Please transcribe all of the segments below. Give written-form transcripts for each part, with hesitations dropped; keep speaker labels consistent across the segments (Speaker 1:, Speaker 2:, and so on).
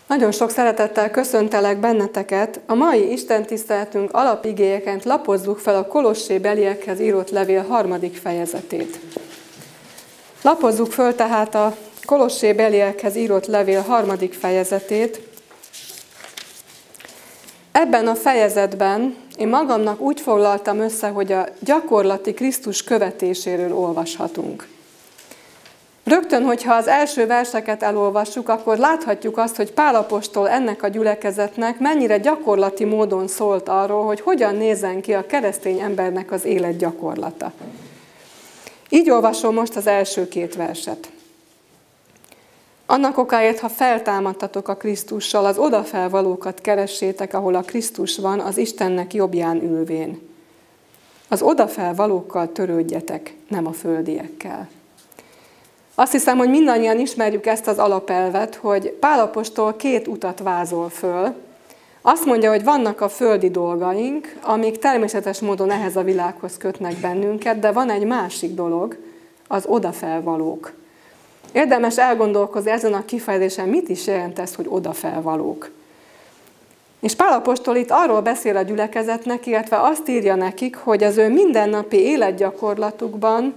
Speaker 1: Nagyon sok szeretettel köszöntelek benneteket. A mai istentiszteletünk alapigéjeként lapozzuk fel a Kolossébeliekhez írott levél 3. fejezetét. Lapozzuk föl tehát a Kolossébeliekhez írott levél 3. fejezetét. Ebben a fejezetben én magamnak úgy foglaltam össze, hogy a gyakorlati Krisztus követéséről olvashatunk. Rögtön, hogyha az első verseket elolvassuk, akkor láthatjuk azt, hogy Pál apostol ennek a gyülekezetnek mennyire gyakorlati módon szólt arról, hogy hogyan nézzen ki a keresztény embernek az élet gyakorlata. Így olvasom most az első 2 verset. Annak okáért, ha feltámadtatok a Krisztussal, az odafelvalókat keressétek, ahol a Krisztus van, az Istennek jobbján ülvén. Az odafelvalókkal törődjetek, nem a földiekkel. Azt hiszem, hogy mindannyian ismerjük ezt az alapelvet, hogy Pál apostol 2 utat vázol föl. Azt mondja, hogy vannak a földi dolgaink, amik természetes módon ehhez a világhoz kötnek bennünket, de van egy másik dolog, az odafelvalók. Érdemes elgondolkozni ezen a kifejezésen, mit is jelent ez, hogy odafelvalók. És Pál apostol itt arról beszél a gyülekezetnek, illetve azt írja nekik, hogy az ő mindennapi életgyakorlatukban,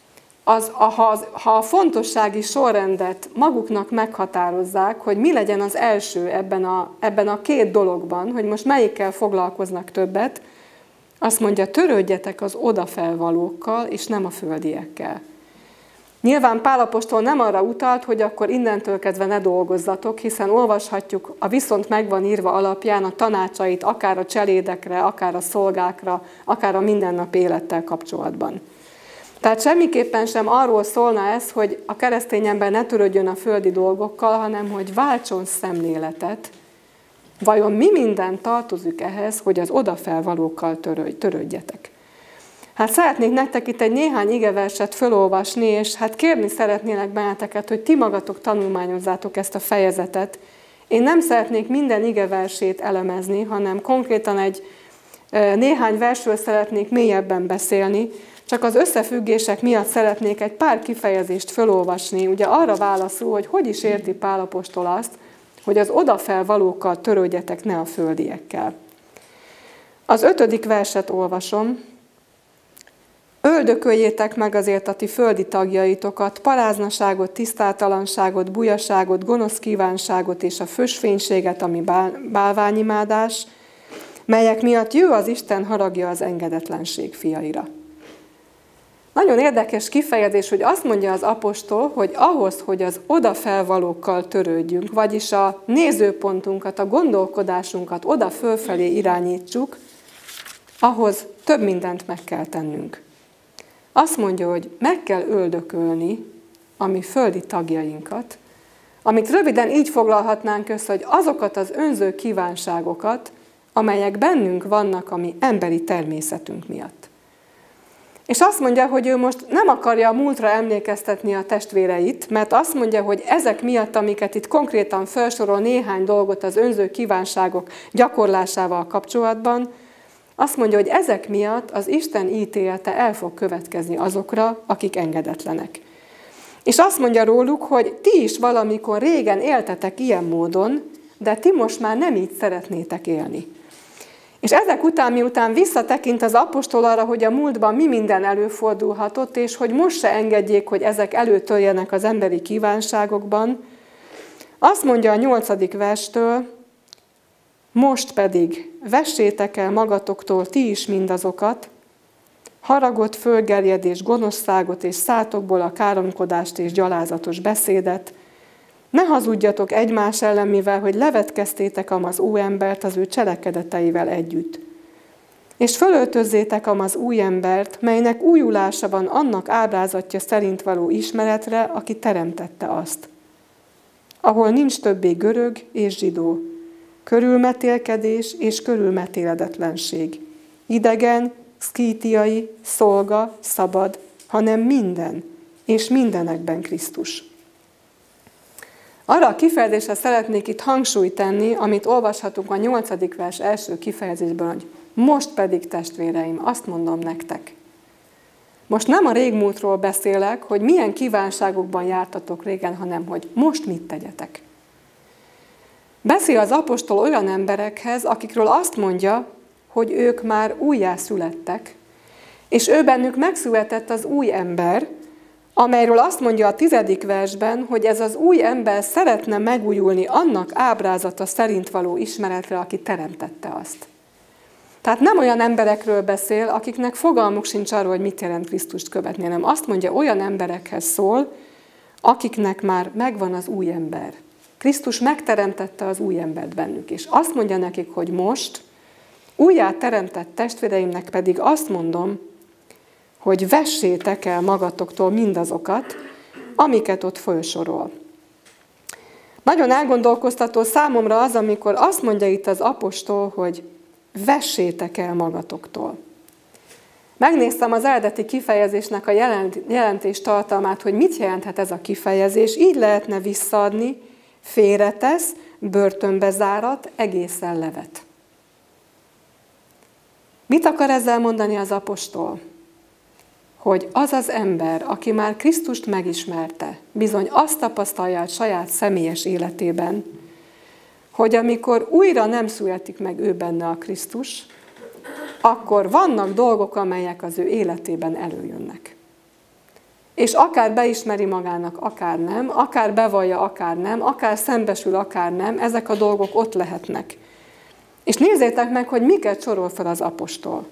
Speaker 1: ha a fontossági sorrendet maguknak meghatározzák, hogy mi legyen az első ebben a 2 dologban, hogy most melyikkel foglalkoznak többet, azt mondja, törődjetek az odafelvalókkal, és nem a földiekkel. Nyilván Pál apostol nem arra utalt, hogy akkor innentől kezdve ne dolgozzatok, hiszen olvashatjuk a viszont megvan írva alapján a tanácsait akár a cselédekre, akár a szolgákra, akár a mindennapi élettel kapcsolatban. Tehát semmiképpen sem arról szólna ez, hogy a keresztény ember ne törődjön a földi dolgokkal, hanem hogy váltson szemléletet. Vajon mi minden tartozik ehhez, hogy az odafelvalókkal törődjetek? Hát szeretnék nektek itt egy néhány igeverset fölolvasni, és hát kérni szeretnélek benneteket, hogy ti magatok tanulmányozzátok ezt a fejezetet. Én nem szeretnék minden igeversét elemezni, hanem konkrétan néhány versről szeretnék mélyebben beszélni, csak az összefüggések miatt szeretnék egy pár kifejezést fölolvasni, ugye arra válaszul, hogy is érti Pál apostol azt, hogy az odafelvalókkal törődjetek, ne a földiekkel. Az 5. verset olvasom. Öldököljétek meg azért a ti földi tagjaitokat, paráznaságot, tisztátalanságot, bujaságot, gonosz kívánságot és a fösvénységet, ami bálványimádás, melyek miatt jő az Isten haragja az engedetlenség fiaira. Nagyon érdekes kifejezés, hogy azt mondja az apostol, hogy ahhoz, hogy az odafelvalókkal törődjünk, vagyis a nézőpontunkat, a gondolkodásunkat oda fölfelé irányítsuk, ahhoz több mindent meg kell tennünk. Azt mondja, hogy meg kell öldökölni a mi földi tagjainkat, amit röviden így foglalhatnánk össze, hogy azokat az önző kívánságokat, amelyek bennünk vannak a mi emberi természetünk miatt. És azt mondja, hogy ő most nem akarja a múltra emlékeztetni a testvéreit, mert azt mondja, hogy ezek miatt, amiket itt konkrétan felsorol néhány dolgot az önző kívánságok gyakorlásával kapcsolatban, azt mondja, hogy ezek miatt az Isten ítélete el fog következni azokra, akik engedetlenek. És azt mondja róluk, hogy ti is valamikor régen éltetek ilyen módon, de ti most már nem így szeretnétek élni. És ezek után, miután visszatekint az apostol arra, hogy a múltban mi minden előfordulhatott, és hogy most se engedjék, hogy ezek előtöljenek az emberi kívánságokban, azt mondja a 8. verstől, most pedig vessétek el magatoktól ti is mindazokat, haragot, fölgerjedést, gonoszságot és szátokból a káromkodást és gyalázatos beszédet, ne hazudjatok egymás ellen, mivel hogy levetkeztétek az újembert az ő cselekedeteivel együtt. És fölöltözzétek az újembert, melynek újulása van annak ábrázatja szerint való ismeretre, aki teremtette azt. Ahol nincs többé görög és zsidó, körülmetélkedés és körülmetéledetlenség, idegen, szkítiai, szolga, szabad, hanem minden, és mindenekben Krisztus. Arra a kifejezésre szeretnék itt hangsúlyt tenni, amit olvashatunk a 8. vers első kifejezésben, hogy most pedig testvéreim, azt mondom nektek. Most nem a régmúltról beszélek, hogy milyen kívánságokban jártatok régen, hanem hogy most mit tegyetek. Beszél az apostol olyan emberekhez, akikről azt mondja, hogy ők már újjászülettek, és ő bennük megszületett az új ember, amelyről azt mondja a 10. versben, hogy ez az új ember szeretne megújulni annak ábrázata szerint való ismeretre, aki teremtette azt. Tehát nem olyan emberekről beszél, akiknek fogalmuk sincs arról, hogy mit jelent Krisztust követni, hanem azt mondja, olyan emberekhez szól, akiknek már megvan az új ember. Krisztus megteremtette az új embert bennük, és azt mondja nekik, hogy most újjá teremtett testvéreimnek pedig azt mondom, hogy vessétek el magatoktól mindazokat, amiket ott felsorol. Nagyon elgondolkoztató számomra az, amikor azt mondja itt az apostol, hogy vessétek el magatoktól. Megnéztem az eredeti kifejezésnek a jelentés tartalmát, hogy mit jelenthet ez a kifejezés. Így lehetne visszaadni, félretesz, börtönbe zárat, egészen levet. Mit akar ezzel mondani az apostol? Hogy az az ember, aki már Krisztust megismerte, bizony azt tapasztalja a saját személyes életében, hogy amikor újra nem születik meg ő benne a Krisztus, akkor vannak dolgok, amelyek az ő életében előjönnek. És akár beismeri magának, akár nem, akár bevallja, akár nem, akár szembesül, akár nem, ezek a dolgok ott lehetnek. És nézzétek meg, hogy miket sorol fel az apostol.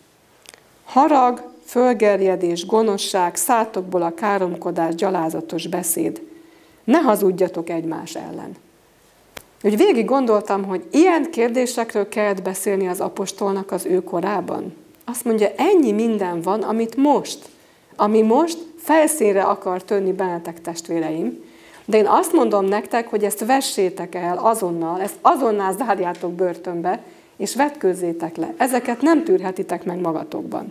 Speaker 1: Harag, fölgerjedés, gonoszság, szátokból a káromkodás, gyalázatos beszéd. Ne hazudjatok egymás ellen. Úgy végig gondoltam, hogy ilyen kérdésekről kellett beszélni az apostolnak az ő korában. Azt mondja, ennyi minden van, ami most felszínre akar törni bennetek, testvéreim, de én azt mondom nektek, hogy ezt vessétek el azonnal, ezt azonnal zárjátok börtönbe, és vetkőzzétek le. Ezeket nem tűrhetitek meg magatokban.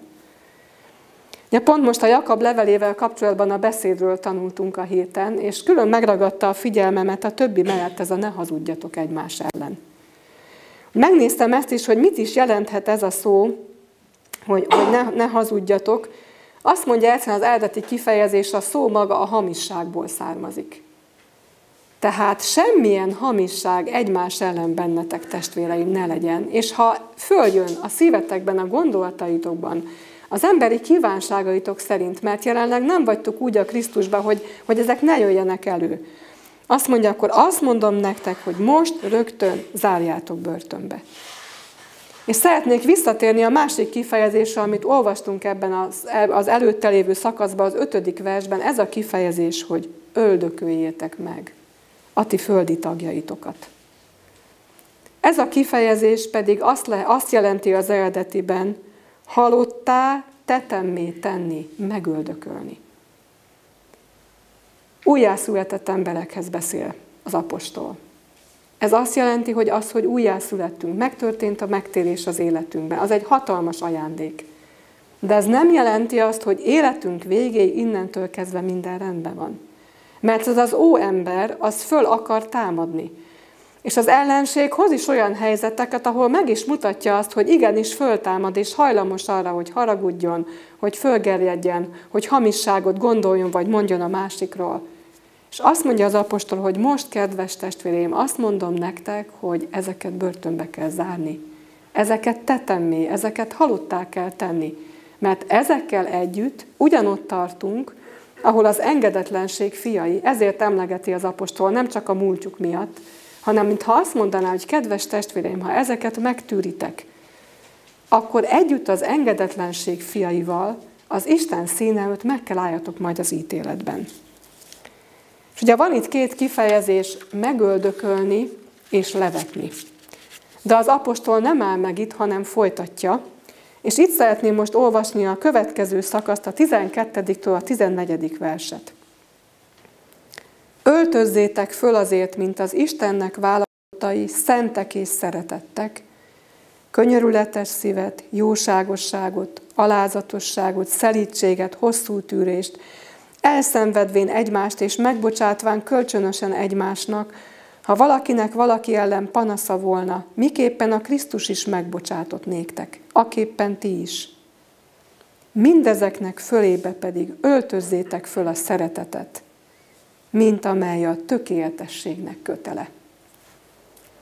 Speaker 1: Ja, pont most a Jakab levelével kapcsolatban a beszédről tanultunk a héten, és külön megragadta a figyelmemet a többi mellett ez a ne hazudjatok egymás ellen. Megnéztem ezt is, hogy mit is jelenthet ez a szó, hogy ne hazudjatok. Azt mondja egyszerűen az eredeti kifejezés, a szó maga a hamisságból származik. Tehát semmilyen hamisság egymás ellen bennetek, testvéreim, ne legyen. És ha följön a szívetekben, a gondolataitokban, az emberi kívánságaitok szerint, mert jelenleg nem vagytok úgy a Krisztusban, hogy ezek ne jöjjenek elő. Azt mondja, akkor azt mondom nektek, hogy most rögtön zárjátok börtönbe. És szeretnék visszatérni a másik kifejezésre, amit olvastunk ebben az előtte lévő szakaszban, az 5. versben, ez a kifejezés, hogy öldököljétek meg a ti földi tagjaitokat. Ez a kifejezés pedig azt jelenti az eredetiben, halottá, tetemmé tenni, megöldökölni. Újjászületett emberekhez beszél az apostol. Ez azt jelenti, hogy hogy újjászülettünk, megtörtént a megtérés az életünkben. Az egy hatalmas ajándék. De ez nem jelenti azt, hogy életünk végéig innentől kezdve minden rendben van. Mert ez az óember, az föl akar támadni. És az ellenség hoz is olyan helyzeteket, ahol meg is mutatja azt, hogy igenis föltámad, és hajlamos arra, hogy haragudjon, hogy fölgerjedjen, hogy hamisságot gondoljon, vagy mondjon a másikról. És azt mondja az apostol, hogy most, kedves testvéreim, azt mondom nektek, hogy ezeket börtönbe kell zárni. Ezeket tetemmé, ezeket halottá kell tenni. Mert ezekkel együtt ugyanott tartunk, ahol az engedetlenség fiai, ezért emlegeti az apostol, nem csak a múltjuk miatt, hanem mintha azt mondaná, hogy kedves testvéreim, ha ezeket megtűritek, akkor együtt az engedetlenség fiaival az Isten színe előtt meg kell álljatok majd az ítéletben. És ugye van itt két kifejezés, megöldökölni és levetni. De az apostol nem áll meg itt, hanem folytatja, és itt szeretném most olvasni a következő szakaszt, a 12-től a 14. verset. Öltözzétek föl azért, mint az Istennek választottai, szentek és szeretettek, könyörületes szívet, jóságosságot, alázatosságot, szelídséget, hosszú tűrést, elszenvedvén egymást és megbocsátván kölcsönösen egymásnak, ha valakinek valaki ellen panasza volna, miképpen a Krisztus is megbocsátott néktek, aképpen ti is. Mindezeknek fölébe pedig öltözzétek föl a szeretetet, mint amely a tökéletességnek kötele.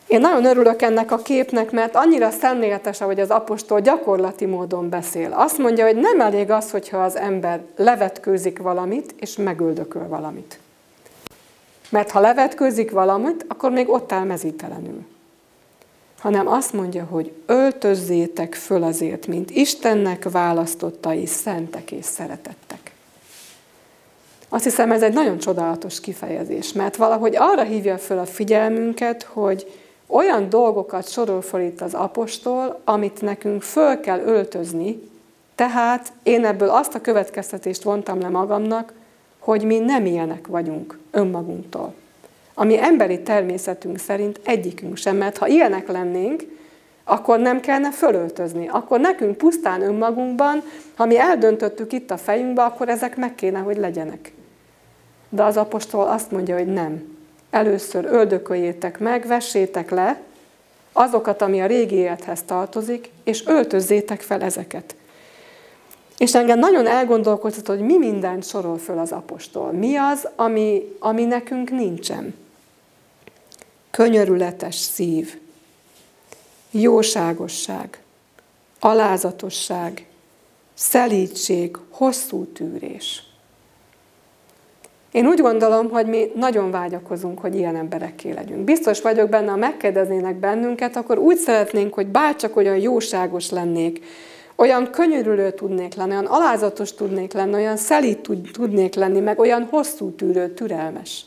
Speaker 1: Én nagyon örülök ennek a képnek, mert annyira szemléletes, ahogy az apostol gyakorlati módon beszél. Azt mondja, hogy nem elég az, hogyha az ember levetkőzik valamit, és megöldököl valamit. Mert ha levetkőzik valamit, akkor még ott áll mezítelenül. Hanem azt mondja, hogy öltözzétek föl azért, mint Istennek választottai, szentek és szeretettek. Azt hiszem, ez egy nagyon csodálatos kifejezés, mert valahogy arra hívja föl a figyelmünket, hogy olyan dolgokat sorol fel itt az apostol, amit nekünk föl kell öltözni, tehát én ebből azt a következtetést vontam le magamnak, hogy mi nem ilyenek vagyunk önmagunktól. Ami emberi természetünk szerint egyikünk sem, mert ha ilyenek lennénk, akkor nem kellene fölöltözni. Akkor nekünk pusztán önmagunkban, ha mi eldöntöttük itt a fejünkbe, akkor ezek meg kéne, hogy legyenek. De az apostol azt mondja, hogy nem. Először öldököljétek meg, vessétek le azokat, ami a régi élethez tartozik, és öltözzétek fel ezeket. És engem nagyon elgondolkoztat, hogy mi mindent sorol föl az apostol. Mi az, ami nekünk nincsen? Könyörületes szív, jóságosság, alázatosság, szelídség, hosszú tűrés. Én úgy gondolom, hogy mi nagyon vágyakozunk, hogy ilyen emberekké legyünk. Biztos vagyok benne, ha megkérdeznének bennünket, akkor úgy szeretnénk, hogy bárcsak olyan jóságos lennék, olyan könyörülő tudnék lenni, olyan alázatos tudnék lenni, olyan szelíd tudnék lenni, meg olyan hosszú tűrő, türelmes.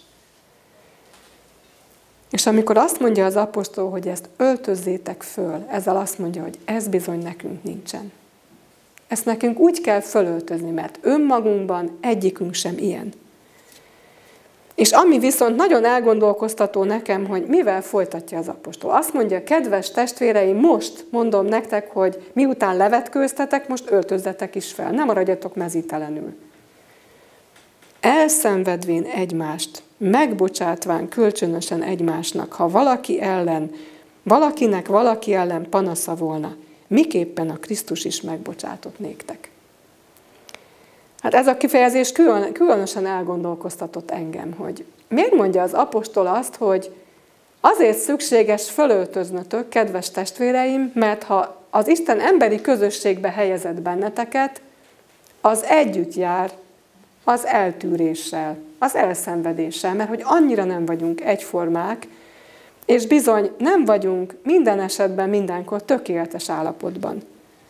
Speaker 1: És amikor azt mondja az apostol, hogy ezt öltözzétek föl, ezzel azt mondja, hogy ez bizony nekünk nincsen. Ezt nekünk úgy kell fölöltözni, mert önmagunkban egyikünk sem ilyen. És ami viszont nagyon elgondolkoztató nekem, hogy mivel folytatja az apostol. Azt mondja, kedves testvéreim, most mondom nektek, hogy miután levetkőztetek, most öltözzetek is fel, nem maradjatok mezítelenül. Elszenvedvén egymást, megbocsátván kölcsönösen egymásnak, ha valakinek valaki ellen panasza volna, miképpen a Krisztus is megbocsátott néktek. Hát ez a kifejezés különösen elgondolkoztatott engem, hogy miért mondja az apostol azt, hogy azért szükséges fölöltöznötök, kedves testvéreim, mert ha az Isten emberi közösségbe helyezett benneteket, az együtt jár az eltűréssel, az elszenvedéssel, mert hogy annyira nem vagyunk egyformák, és bizony nem vagyunk minden esetben mindenkor tökéletes állapotban.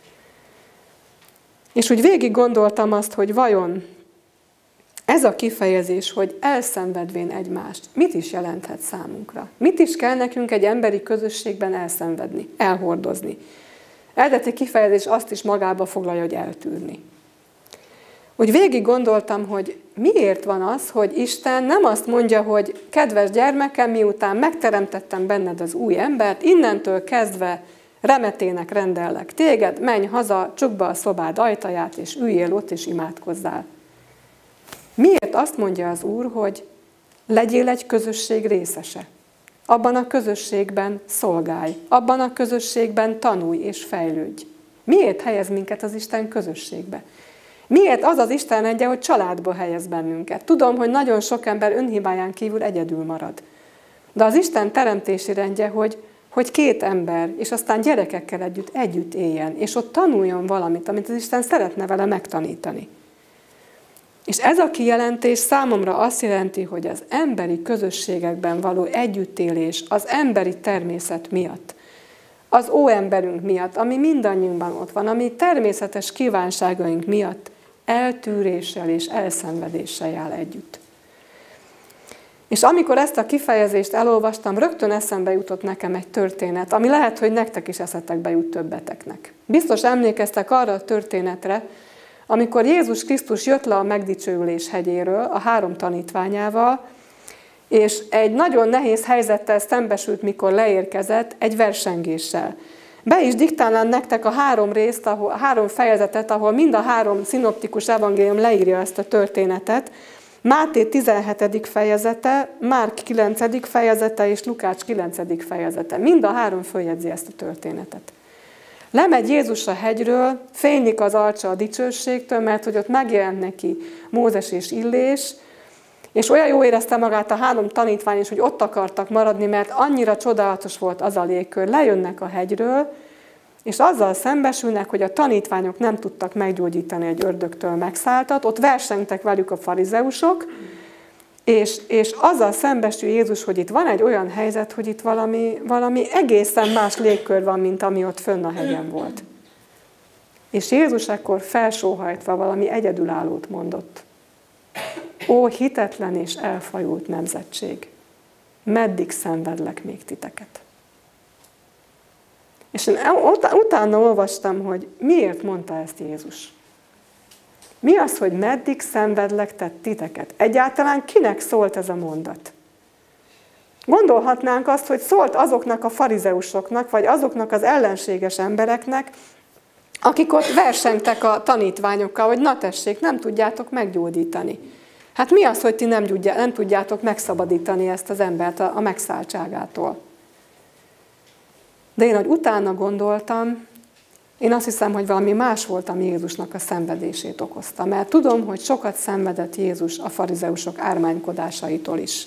Speaker 1: És úgy végig gondoltam azt, hogy vajon ez a kifejezés, hogy elszenvedvén egymást, mit is jelenthet számunkra? Mit is kell nekünk egy emberi közösségben elszenvedni, elhordozni? Eredeti kifejezés azt is magába foglalja, hogy eltűrni. Úgy végig gondoltam, hogy miért van az, hogy Isten nem azt mondja, hogy kedves gyermekem, miután megteremtettem benned az új embert, innentől kezdve remetének rendellek téged, menj haza, csukd be a szobád ajtaját, és üljél ott, és imádkozzál. Miért azt mondja az Úr, hogy legyél egy közösség részese? Abban a közösségben szolgálj, abban a közösségben tanulj és fejlődj. Miért helyez minket az Isten közösségbe? Miért az az Isten rendje, hogy családba helyez bennünket? Tudom, hogy nagyon sok ember önhibáján kívül egyedül marad. De az Isten teremtési rendje, hogy két ember, és aztán gyerekekkel együtt éljen, és ott tanuljon valamit, amit az Isten szeretne vele megtanítani. És ez a kijelentés számomra azt jelenti, hogy az emberi közösségekben való együttélés az emberi természet miatt, az óemberünk miatt, ami mindannyiunkban ott van, ami természetes kívánságaink miatt eltűréssel és elszenvedéssel jár együtt. És amikor ezt a kifejezést elolvastam, rögtön eszembe jutott nekem egy történet, ami lehet, hogy nektek is eszetekbe jut többeteknek. Biztos emlékeztek arra a történetre, amikor Jézus Krisztus jött le a megdicsőülés hegyéről a 3 tanítványával, és egy nagyon nehéz helyzettel szembesült, mikor leérkezett, egy versengéssel. Be is diktálnám nektek a 3 részt, a 3 fejezetet, ahol mind a 3 szinoptikus evangélium leírja ezt a történetet. Máté 17. fejezete, Márk 9. fejezete és Lukács 9. fejezete. Mind a 3 följegyzi ezt a történetet. Lemegy Jézus a hegyről, fénylik az arca a dicsőségtől, mert hogy ott megjelent neki Mózes és Illés, És olyan jó érezte magát a 3 tanítvány is, hogy ott akartak maradni, mert annyira csodálatos volt az a légkör. Lejönnek a hegyről, és azzal szembesülnek, hogy a tanítványok nem tudtak meggyógyítani egy ördögtől megszálltat, ott versengtek velük a farizeusok, és azzal szembesül Jézus, hogy itt van egy olyan helyzet, hogy itt valami egészen más légkör van, mint ami ott fönn a hegyen volt. És Jézus akkor felsóhajtva valami egyedülállót mondott. Ó, hitetlen és elfajult nemzetség, meddig szenvedlek még titeket? És én utána olvastam, hogy miért mondta ezt Jézus. Mi az, hogy meddig szenvedlek titeket? Egyáltalán kinek szólt ez a mondat? Gondolhatnánk azt, hogy szólt azoknak a farizeusoknak, vagy azoknak az ellenséges embereknek, akik ott versengtek a tanítványokkal, hogy na tessék, nem tudjátok meggyógyítani. Hát mi az, hogy ti nem tudjátok megszabadítani ezt az embert a megszálltságától? De én, hogy utána gondoltam, én azt hiszem, hogy valami más volt, ami Jézusnak a szenvedését okozta. Mert tudom, hogy sokat szenvedett Jézus a farizeusok ármánykodásaitól is.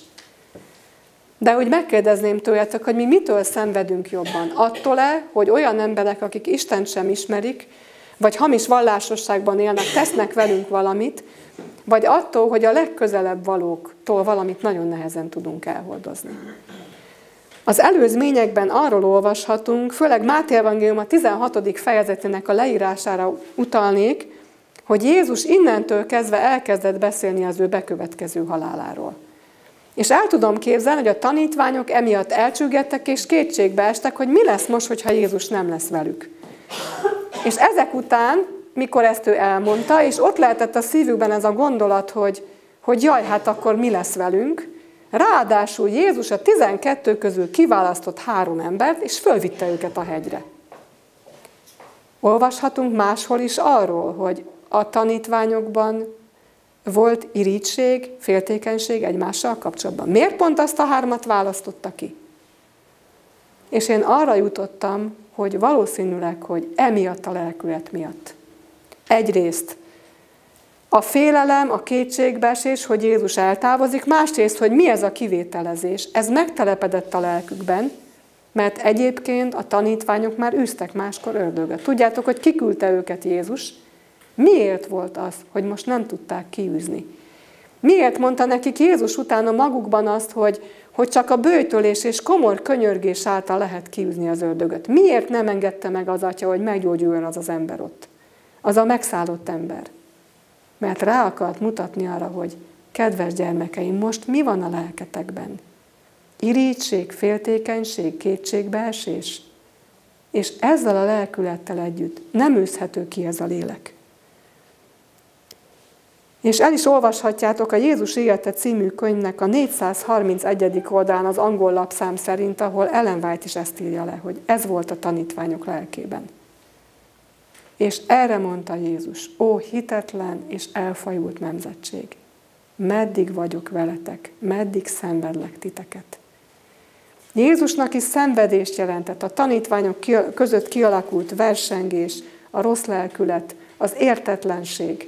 Speaker 1: De úgy megkérdezném tőletek, hogy mi mitől szenvedünk jobban? Attól-e, hogy olyan emberek, akik Istent sem ismerik, vagy hamis vallásosságban élnek, tesznek velünk valamit, vagy attól, hogy a legközelebb valóktól valamit nagyon nehezen tudunk elhordozni. Az előzményekben arról olvashatunk, főleg Máté evangélium a 16. fejezetének a leírására utalnék, hogy Jézus innentől kezdve elkezdett beszélni az ő bekövetkező haláláról. És el tudom képzelni, hogy a tanítványok emiatt elcsüggettek és kétségbe estek, hogy mi lesz most, hogyha Jézus nem lesz velük. És ezek után, mikor ezt ő elmondta, és ott lehetett a szívükben ez a gondolat, hogy jaj, hát akkor mi lesz velünk, ráadásul Jézus a 12 közül kiválasztott 3 embert, és fölvitte őket a hegyre. Olvashatunk máshol is arról, hogy a tanítványokban volt irigység, féltékenység egymással kapcsolatban. Miért pont azt a 3-at választotta ki? És én arra jutottam, hogy valószínűleg, hogy emiatt a lelkület miatt. Egyrészt a félelem, a kétségbeesés, hogy Jézus eltávozik, másrészt, hogy mi ez a kivételezés. Ez megtelepedett a lelkükben, mert egyébként a tanítványok már űztek máskor ördögöt. Tudjátok, hogy kiküldte őket Jézus? Miért volt az, hogy most nem tudták kiűzni? Miért mondta nekik Jézus utána magukban azt, hogy csak a böjtölés és komor könyörgés által lehet kiűzni az ördögöt? Miért nem engedte meg az Atya, hogy meggyógyuljon az ember ott? Az a megszállott ember. Mert rá akart mutatni arra, hogy kedves gyermekeim, most mi van a lelketekben? Irigység, féltékenység, kétségbeesés? És ezzel a lelkülettel együtt nem űzhető ki ez a lélek. És el is olvashatjátok a Jézus élete című könyvnek a 431. oldalán az angol lapszám szerint, ahol Ellen White is ezt írja le, hogy ez volt a tanítványok lelkében. És erre mondta Jézus, ó hitetlen és elfajult nemzetség, meddig vagyok veletek, meddig szenvedlek titeket. Jézusnak is szenvedést jelentett a tanítványok között kialakult versengés, a rossz lelkület, az értetlenség.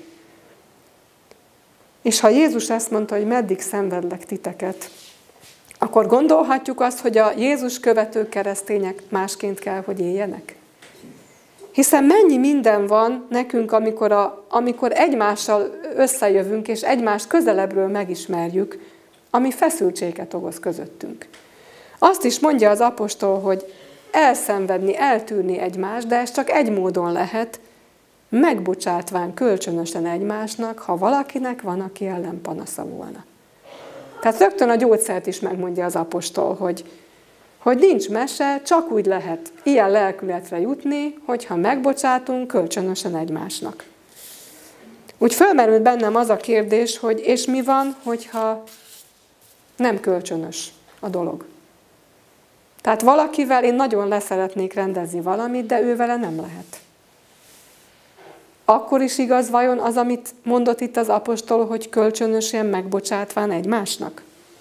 Speaker 1: És ha Jézus ezt mondta, hogy meddig szenvedlek titeket, akkor gondolhatjuk azt, hogy a Jézus követő keresztények másként kell, hogy éljenek. Hiszen mennyi minden van nekünk, amikor egymással összejövünk, és egymást közelebbről megismerjük, ami feszültséget okoz közöttünk. Azt is mondja az apostol, hogy elszenvedni, eltűrni egymást, de ez csak egy módon lehet, megbocsátván kölcsönösen egymásnak, ha valakinek van, aki ellen panasza volna. Tehát rögtön a gyógyszert is megmondja az apostol, hogy nincs mese, csak úgy lehet ilyen lelkületre jutni, hogyha megbocsátunk kölcsönösen egymásnak. Úgy fölmerült bennem az a kérdés, hogy és mi van, hogyha nem kölcsönös a dolog. Tehát valakivel én nagyon leszeretnék rendezni valamit, de ővele nem lehet. Akkor is igaz vajon az, amit mondott itt az apostol, hogy kölcsönösen megbocsátván egymásnak?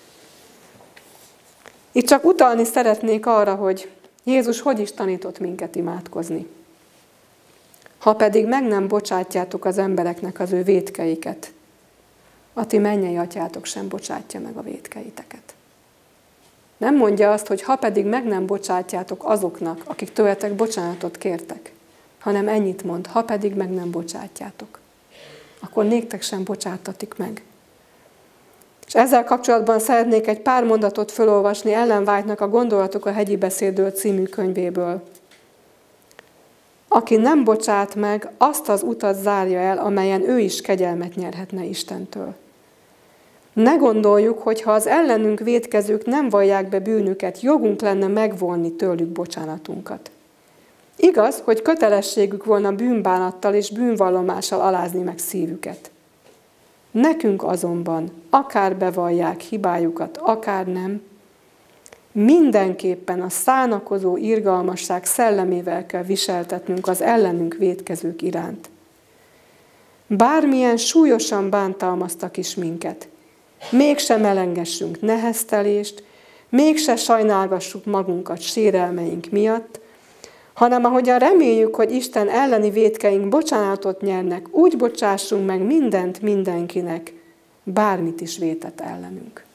Speaker 1: Itt csak utalni szeretnék arra, hogy Jézus hogy is tanított minket imádkozni. Ha pedig meg nem bocsátjátok az embereknek az ő vétkeiket, a ti mennyei atyátok sem bocsátja meg a vétkeiteket. Nem mondja azt, hogy ha pedig meg nem bocsátjátok azoknak, akik tőletek bocsánatot kértek, hanem ennyit mond, ha pedig meg nem bocsátjátok, akkor néktek sem bocsátatik meg. És ezzel kapcsolatban szeretnék egy pár mondatot felolvasni Ellen White-nak a Gondolatok a hegyi beszédről című könyvéből. Aki nem bocsát meg, azt az utat zárja el, amelyen ő is kegyelmet nyerhetne Istentől. Ne gondoljuk, hogy ha az ellenünk vétkezők nem vallják be bűnüket, jogunk lenne megvonni tőlük bocsánatunkat. Igaz, hogy kötelességük volna bűnbánattal és bűnvallomással alázni meg szívüket. Nekünk azonban, akár bevallják hibájukat, akár nem, mindenképpen a szánakozó irgalmasság szellemével kell viseltetnünk az ellenünk vétkezők iránt. Bármilyen súlyosan bántalmaztak is minket, mégsem elengessünk neheztelést, mégse sajnálgassuk magunkat sérelmeink miatt, hanem ahogyan reméljük, hogy Isten elleni vétkeink bocsánatot nyernek, úgy bocsássunk meg mindent mindenkinek, bármit is vétett ellenünk.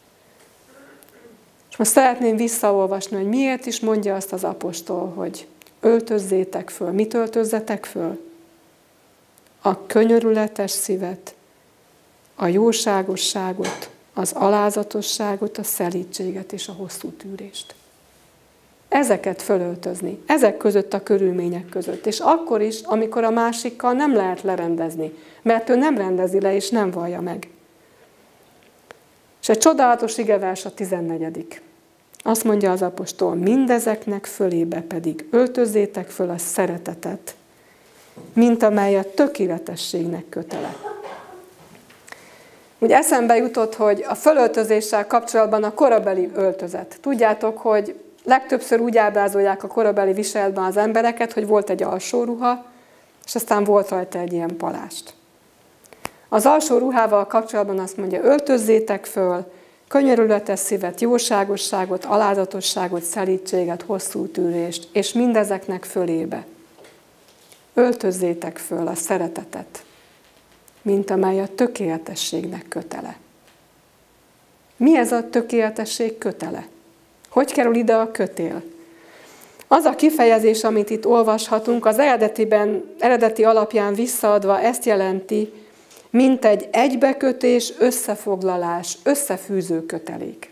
Speaker 1: És most szeretném visszaolvasni, hogy miért is mondja azt az apostol, hogy öltözzétek föl. Mit öltözzetek föl? A könyörületes szívet, a jóságosságot, az alázatosságot, a szelídséget és a hosszú tűrést. Ezeket fölöltözni, ezek között a körülmények között. És akkor is, amikor a másikkal nem lehet lerendezni, mert ő nem rendezi le és nem vallja meg. És egy csodálatos igevers a 14. Azt mondja az apostol, mindezeknek fölébe pedig öltözzétek föl a szeretetet, mint amely a tökéletességnek kötele. Úgy eszembe jutott, hogy a fölöltözéssel kapcsolatban a korabeli öltözet. Tudjátok, hogy legtöbbször úgy ábrázolják a korabeli viseletben az embereket, hogy volt egy alsó ruha, és aztán volt rajta egy ilyen palást. Az alsó ruhával kapcsolatban azt mondja, öltözzétek föl, könyörületes szívet, jóságosságot, alázatosságot, szelídséget, hosszú tűrést, és mindezeknek fölébe. Öltözzétek föl a szeretetet, mint amely a tökéletességnek kötele. Mi ez a tökéletesség kötele? Hogy kerül ide a kötél? Az a kifejezés, amit itt olvashatunk, az eredeti alapján visszaadva ezt jelenti, mint egy egybekötés, összefoglalás, összefűző kötelék.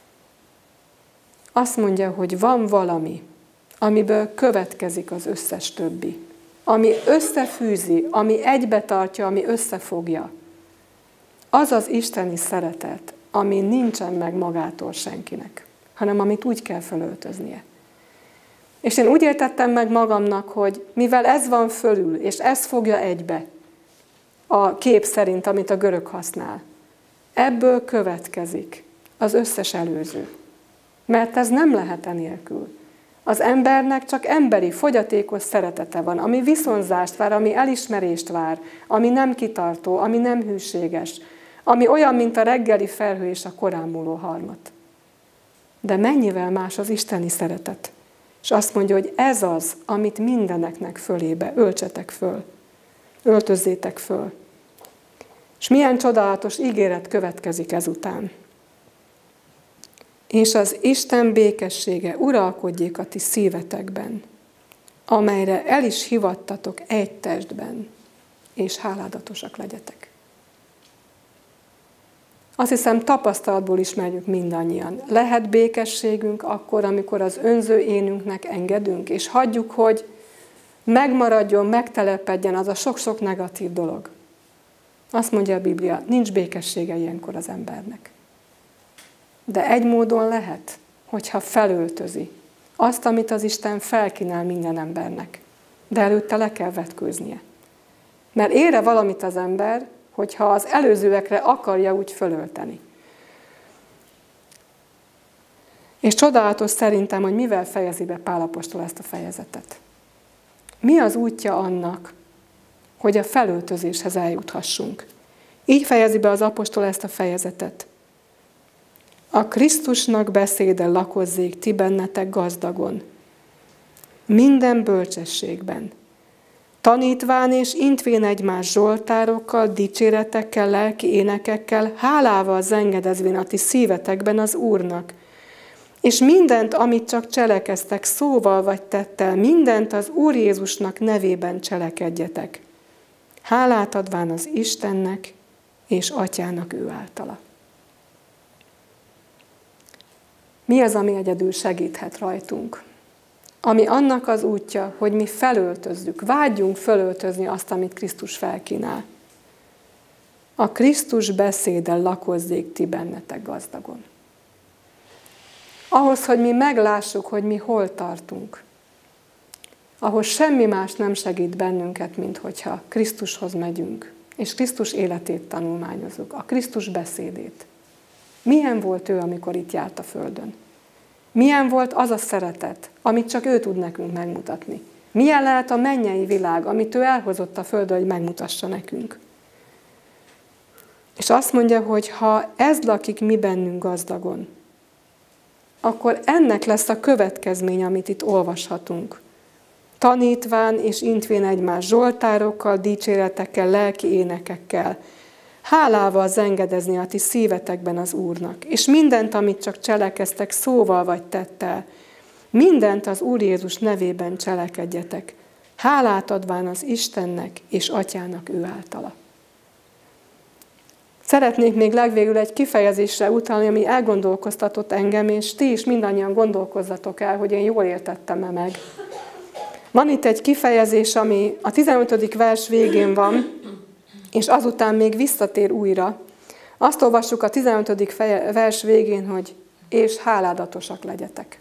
Speaker 1: Azt mondja, hogy van valami, amiből következik az összes többi. Ami összefűzi, ami egybetartja, ami összefogja. Az az isteni szeretet, ami nincsen meg magától senkinek, hanem amit úgy kell fölöltöznie. És én úgy értettem meg magamnak, hogy mivel ez van fölül, és ez fogja egybe, a kép szerint, amit a görög használ, ebből következik az összes előző. Mert ez nem lehet enélkül. Az embernek csak emberi, fogyatékos szeretete van, ami viszonzást vár, ami elismerést vár, ami nem kitartó, ami nem hűséges, ami olyan, mint a reggeli felhő és a korán múló harmat. De mennyivel más az isteni szeretet? És azt mondja, hogy ez az, amit mindeneknek fölébe öltsetek föl, öltözzétek föl. És milyen csodálatos ígéret következik ezután. És az Isten békessége uralkodjék a ti szívetekben, amelyre el is hivattatok egy testben, és háládatosak legyetek. Azt hiszem, tapasztalatból ismerjük mindannyian. Lehet békességünk akkor, amikor az önző énünknek engedünk, és hagyjuk, hogy megmaradjon, megtelepedjen az a sok-sok negatív dolog. Azt mondja a Biblia, nincs békessége ilyenkor az embernek. De egy módon lehet, hogyha felöltözi azt, amit az Isten felkínál minden embernek. De előtte le kell vetkőznie. Mert ére valamit az ember, hogyha az előzőekre akarja úgy fölölteni. És csodálatos szerintem, hogy mivel fejezi be Pál apostol ezt a fejezetet. Mi az útja annak, hogy a felöltözéshez eljuthassunk? Így fejezi be az apostol ezt a fejezetet. A Krisztusnak beszéde lakozzék ti bennetek gazdagon, minden bölcsességben, tanítván és intvén egymás zsoltárokkal, dicséretekkel, lelki énekekkel, hálával zengedezvén a ti szívetekben az Úrnak. És mindent, amit csak cselekeztek szóval vagy tettel, mindent az Úr Jézusnak nevében cselekedjetek. Hálát adván az Istennek és Atyának ő általa. Mi az, ami egyedül segíthet rajtunk? Ami annak az útja, hogy mi felöltözzük, vágyjunk fölöltözni azt, amit Krisztus felkínál. A Krisztus beszéde lakozzék ti bennetek gazdagon. Ahhoz, hogy mi meglássuk, hogy mi hol tartunk. Ahhoz semmi más nem segít bennünket, mint hogyha Krisztushoz megyünk, és Krisztus életét tanulmányozzuk, a Krisztus beszédét. Milyen volt ő, amikor itt járt a földön? Milyen volt az a szeretet, amit csak ő tud nekünk megmutatni? Milyen lehet a mennyei világ, amit ő elhozott a földre, hogy megmutassa nekünk? És azt mondja, hogy ha ez lakik mi bennünk gazdagon, akkor ennek lesz a következmény, amit itt olvashatunk. Tanítván és intvén egymás zsoltárokkal, dicséretekkel, lelki énekekkel, hálával zengedezni a ti szívetekben az Úrnak, és mindent, amit csak cselekeztek szóval vagy tettel, mindent az Úr Jézus nevében cselekedjetek, hálát adván az Istennek és Atyának ő általa. Szeretnék még legvégül egy kifejezésre utalni, ami elgondolkoztatott engem, és ti is mindannyian gondolkozzatok el, hogy én jól értettem-e meg. Van itt egy kifejezés, ami a 15. vers végén van, és azután még visszatér újra. Azt olvassuk a 15. vers végén, hogy és háládatosak legyetek.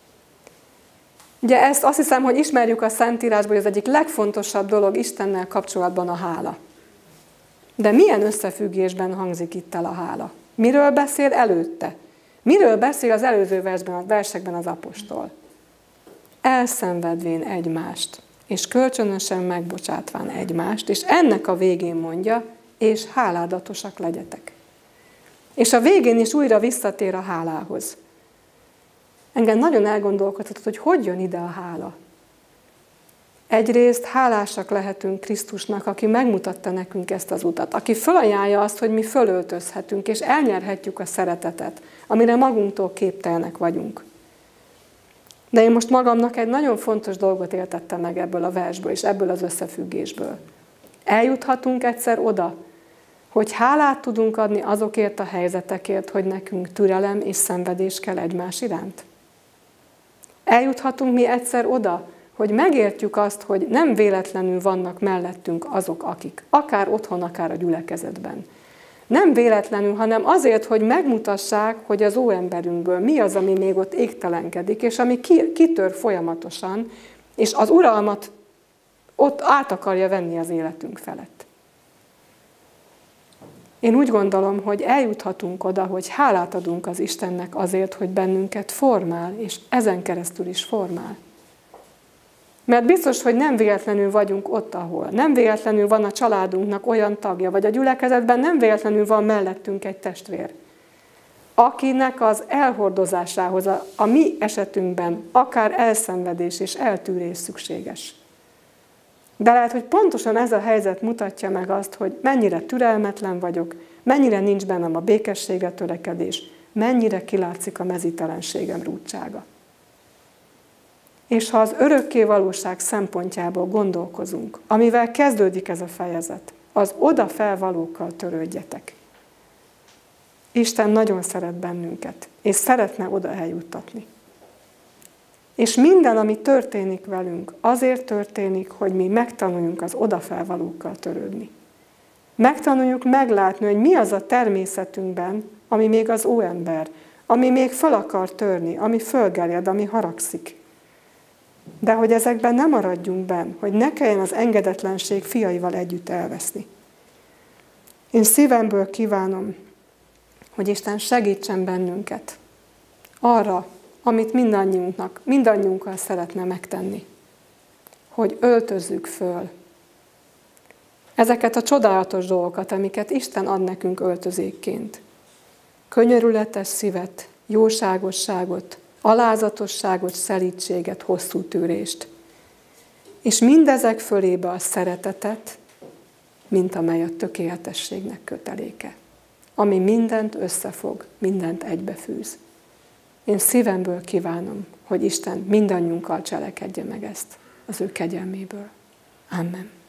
Speaker 1: Ugye ezt azt hiszem, hogy ismerjük a Szentírásból, hogy az egyik legfontosabb dolog Istennel kapcsolatban a hála. De milyen összefüggésben hangzik itt el a hála? Miről beszél előtte? Miről beszél az előző versekben az apostol? Elszenvedvén egymást, és kölcsönösen megbocsátván egymást, és ennek a végén mondja, és háládatosak legyetek. És a végén is újra visszatér a hálához. Engem nagyon elgondolkodhatott, hogy jön ide a hála. Egyrészt hálásak lehetünk Krisztusnak, aki megmutatta nekünk ezt az utat, aki felajánlja azt, hogy mi fölöltözhetünk, és elnyerhetjük a szeretetet, amire magunktól képtelenek vagyunk. De én most magamnak egy nagyon fontos dolgot értettem meg ebből a versből, és ebből az összefüggésből. Eljuthatunk egyszer oda, hogy hálát tudunk adni azokért a helyzetekért, hogy nekünk türelem és szenvedés kell egymás iránt. Eljuthatunk mi egyszer oda, hogy megértjük azt, hogy nem véletlenül vannak mellettünk azok, akik akár otthon, akár a gyülekezetben. Nem véletlenül, hanem azért, hogy megmutassák, hogy az óemberünkből mi az, ami még ott égtelenkedik, és ami kitör folyamatosan, és az uralmat ott át akarja venni az életünk felett. Én úgy gondolom, hogy eljuthatunk oda, hogy hálát adunk az Istennek azért, hogy bennünket formál, és ezen keresztül is formál. Mert biztos, hogy nem véletlenül vagyunk ott, ahol. Nem véletlenül van a családunknak olyan tagja, vagy a gyülekezetben nem véletlenül van mellettünk egy testvér, akinek az elhordozásához a mi esetünkben akár elszenvedés és eltűrés szükséges. De lehet, hogy pontosan ez a helyzet mutatja meg azt, hogy mennyire türelmetlen vagyok, mennyire nincs bennem a békességre törekedés, mennyire kilátszik a mezítelenségem rúdsága. És ha az örökké valóság szempontjából gondolkozunk, amivel kezdődik ez a fejezet, az oda felvalókkal törődjetek. Isten nagyon szeret bennünket, és szeretne oda eljuttatni. És minden, ami történik velünk, azért történik, hogy mi megtanuljunk az odafelvalókkal törődni. Megtanuljuk meglátni, hogy mi az a természetünkben, ami még az óember, ami még fel akar törni, ami fölgerjed, ami haragszik. De hogy ezekben nem maradjunk benn, hogy ne kelljen az engedetlenség fiaival együtt elveszni. Én szívemből kívánom, hogy Isten segítsen bennünket arra, amit mindannyiunkkal szeretne megtenni. Hogy öltözzük föl ezeket a csodálatos dolgokat, amiket Isten ad nekünk öltözékként. Könyörületes szívet, jóságosságot, alázatosságot, szelídséget, hosszú tűrést. és mindezek fölébe a szeretetet, mint amely a tökéletességnek köteléke, ami mindent összefog, mindent egybefűz. Én szívemből kívánom, hogy Isten mindannyiunkkal cselekedje meg ezt az ő kegyelméből. Amen.